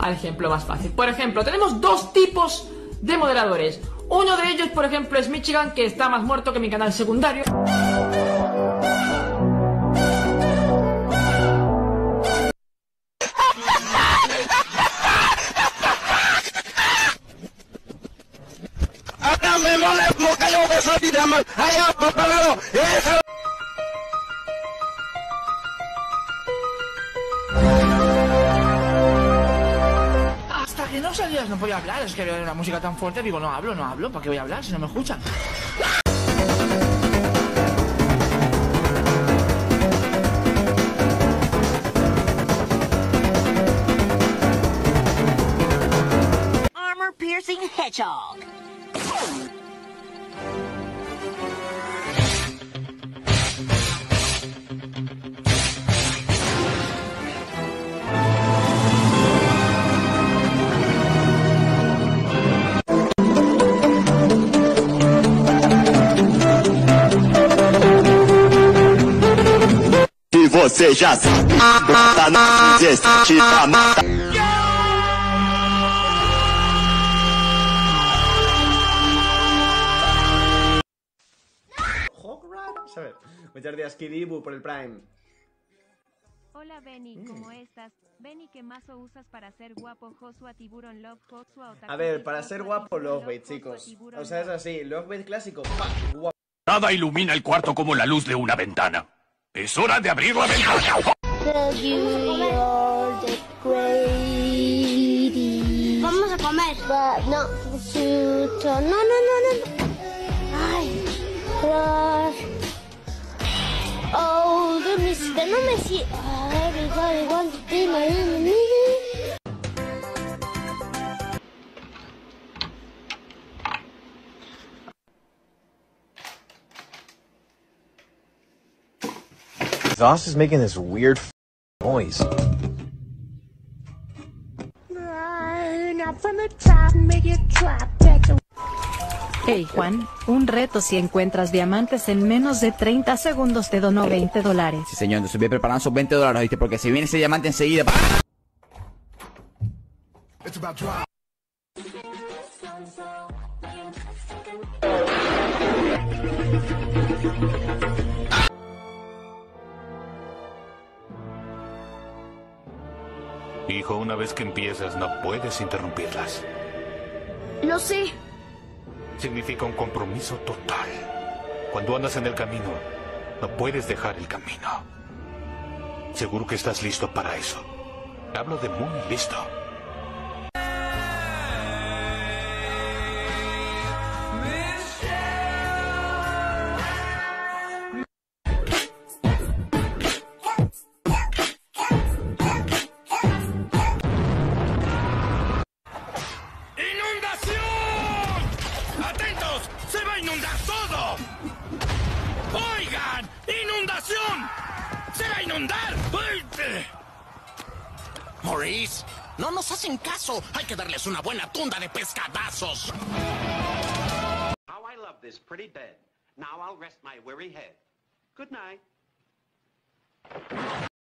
al ejemplo más fácil. Por ejemplo, tenemos dos tipos de moderadores. Uno de ellos, por ejemplo, es Michigan, que está más muerto que mi canal secundario. Hasta que no salías no podía hablar, es que veo una música tan fuerte, digo, no hablo, ¿para qué voy a hablar si no me escuchan? Armor piercing hedgehog. Você já sabe, tá na desistida, mata. ¿Sabes? Muchas gracias, Kidibu, por el Prime. Hola Benny, ¿cómo estás? Benny, ¿qué mazo usas para ser guapo? Joshua Tiburon Love, Joshua Otaku. A ver, para ser guapo, Lovebait, chicos. O sea, es así, Lovebait clásico, guapo. Nada ilumina el cuarto como la luz de una ventana. ¡Es hora de abrir la ventana! Vamos a comer. No, no. Ay, oh, no me siento. Everybody wants to be my enemy. Exhaust is making this weird noise. Hey Juan, un reto si encuentras diamantes en menos de 30 segundos te dono $20. Sí señor, entonces voy a preparar esos $20, ¿viste? Porque si viene ese diamante enseguida... Hijo, una vez que empiezas, no puedes interrumpirlas. Lo sé. Significa un compromiso total. Cuando andas en el camino, no puedes dejar el camino. Seguro que estás listo para eso. Hablo de muy listo. ¡Se va a inundar! Maurice, no nos hacen caso. Hay que darles una buena tunda de pescadazos. How I love this pretty bed. Now I'll rest my weary head. Good night.